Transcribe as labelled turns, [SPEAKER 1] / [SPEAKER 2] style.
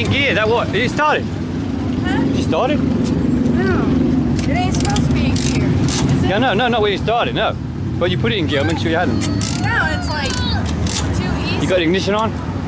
[SPEAKER 1] in gear. That what? It started.
[SPEAKER 2] Huh?
[SPEAKER 1] You started?
[SPEAKER 2] No. It ain't supposed to be in gear. Is it?
[SPEAKER 1] Yeah, no, not when you started, no. But you put it in gear, make sure you had them.
[SPEAKER 2] No, it's like too easy.
[SPEAKER 1] You got ignition on?